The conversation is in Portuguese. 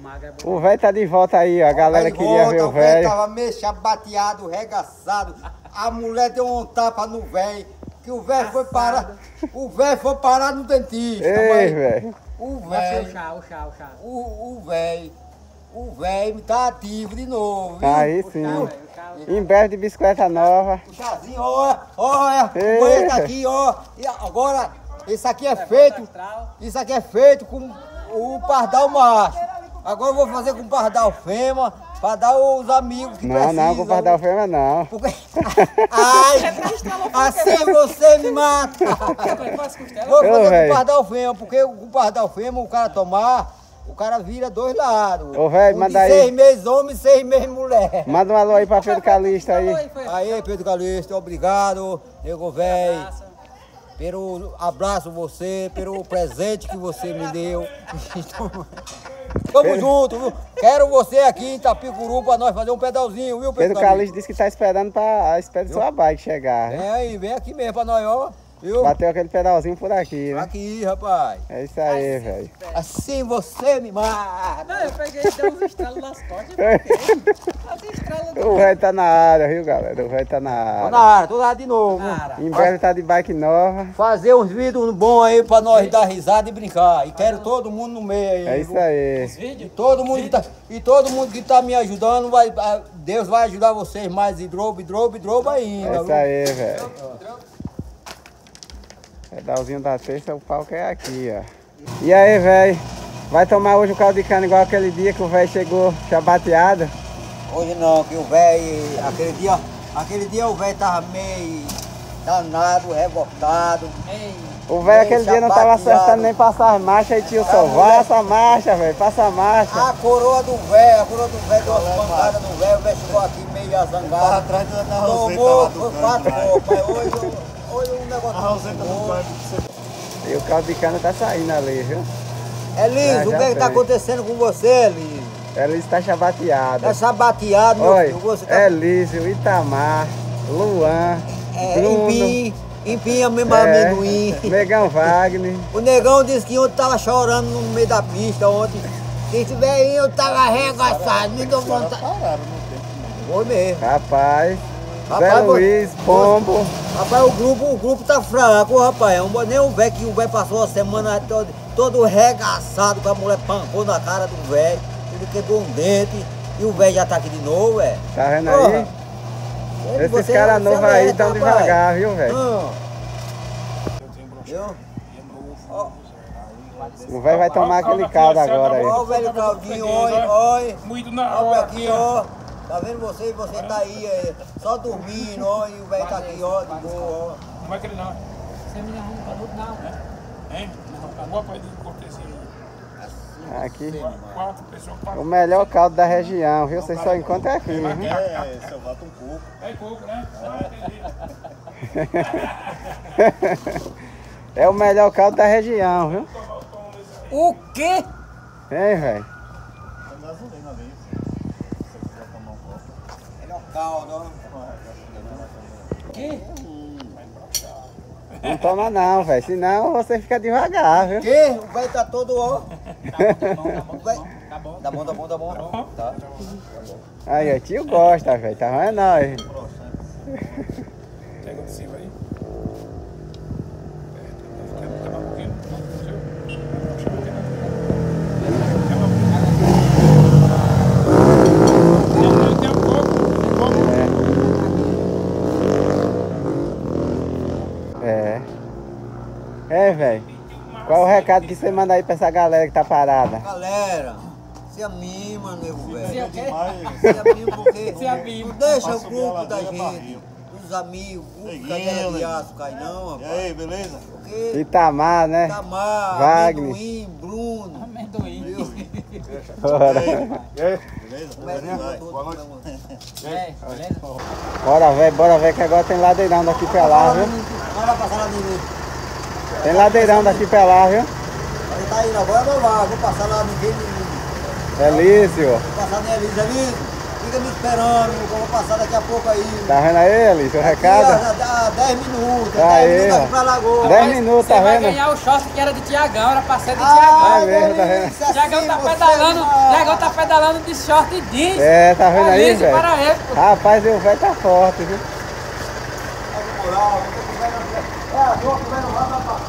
O velho tá de volta aí, ó. A galera queria ver o velho. Tava meio chabateado, regaçado. A mulher deu um tapa no velho. Que o velho foi parar. O velho foi parar no dentista. Ei, velho. O velho. O velho tá ativo de novo. Viu? Aí sim. Em breve de bicicleta nova. O chazinho, olha. O banheiro tá aqui, ó. E agora, isso aqui é feito. Isso aqui é feito com o pardal macho. Agora eu vou fazer com o pardal fêmea. Pra dar os amigos que precisam. Não, com o pardal fêmea não. Porque... Ai, assim você me mata. Vou fazer com o pardal fêmea, porque com o pardal fêmea o cara tomar, o cara vira dois lados. Ô, velho, manda aí. 6 meses homem e 6 meses mulher. Manda um alô aí pra Pedro Calixto aí. Aí, Pedro Calixto, obrigado, nego velho. Pelo abraço você, pelo presente que você me deu. Tamo junto, viu? Quero você aqui em Itapicuru pra nós fazer um pedalzinho, viu, Pedro Calixto disse que tá esperando a sua bike chegar. Vem aí, vem aqui mesmo pra nós, ó. Viu? Bateu aquele pedalzinho por aqui, né? Aqui, rapaz. É isso aí, velho. Assim você me mata. Não, eu peguei e dei uns estralos nas costas. As estrelas do... O velho tá na área, viu, galera? O velho tá na área. Tô na área de novo. Em breve tá de bike nova. Fazer uns vídeos bons aí pra nós dar risada e brincar. E quero todo mundo no meio aí. É isso aí. E todo mundo que tá me ajudando, Deus vai ajudar vocês mais e drobo ainda. É isso aí, velho. Pedalzinho da terça, o palco é aqui, ó. E aí, velho? Vai tomar hoje um caldo de cana igual aquele dia que o velho chegou chabateado? Hoje não, que o velho, aquele dia o velho tava meio danado, revoltado. O velho aquele dia não tava acertando nem passar as marchas, aí tio só, vai essa marcha, velho, passa a marcha. A coroa do velho deu umas pancadas no velho, o velho chegou aqui meio azangado. Tava atrás da Roseta, foi 4 copas, hoje o negócio... A Roseta não vai... E o caldo de cana tá saindo ali, viu? Elise, o que tá acontecendo com você, Elise? Elise tá chabateada. Tá chabateado, meu filho. Você tá... Elise, Itamar, Luan, Bruno... Empinha mesmo amendoim. Negão Wagner. O negão disse que ontem tava chorando no meio da pista ontem. Disse, velho, eu tava arregaçado, me deu vontade. Foi mesmo. Rapaz, Zé Luiz, Pombo. Rapaz, o grupo tá fraco, rapaz. Nem o velho que o velho passou a semana todo regaçado, com a mulher pancou na cara do velho. Ele quebrou um dente e o velho já tá aqui de novo, velho. Tá vendo aí? Esses caras novos aí tão devagar, viu, velho? O velho vai tomar aquele caldo agora aí. Olha o velho caldinho, olha. Muito na Olha hora aqui, ó. Tá vendo você? Você tá aí, só dormindo, ó. E o velho tá aqui, ó, de boa, ó. Como é que ele não? Você me arruma pra tudo, não. Hein? Alguma coisa de cortesia. Aqui. 4 pessoas que O melhor caldo da região, viu? Vocês só encontram aqui, viu? Se eu boto um pouco. É pouco, né? É o melhor caldo da região, viu? O quê? Hein, velho? Tem gasolina ali. Se você quiser tomar um pouco. Ele é um caldo, ó. Que? Não toma não, velho. Senão você fica devagar, viu? Que? O velho tá todo, ó. Tá bom. Tá. Aí, o tio gosta, velho. Tá vendo nós? Pega de cima aí. É, velho. Qual é o recado que você manda aí pra essa galera que tá parada? Galera, se anima, nego velho. Se anima. Se anima porque Se anima. não deixa o grupo da gente, os amigos, o grupo Cadela de Aço cai não, E rapaz. aí, beleza? Porque Itamar, né? Tamar, Wagner. Amendoim, Bruno. Amendoim. Bora. Beleza? Como é que vai? Boa noite. Beleza? Bora ver que agora tem ladeirão daqui pra lá, viu? Bora passar lá no... Tem ladeirão daqui pra lá, viu? Ele tá indo agora, não vai. Vou passar lá no Elísio. Vou passar na Elisa ali. Fica me esperando, eu vou passar daqui a pouco aí. Tá vendo aí, Elísio, o recado? Dá 10 minutos. Aí, 10 minutos ó. aqui pra Lagoa. 10 minutos, tá Você vai vendo? ganhar o short que era de Tiagão, era pra ser de Tiagão. É mesmo, tá vendo? Tiagão tá pedalando, Tiagão pedalando de short e jeans. É, tá vendo aí, Alice velho? Paraíba. Rapaz, o velho tá forte, viu? Moral, não tem que ver, não. É, a dor que vai no lado da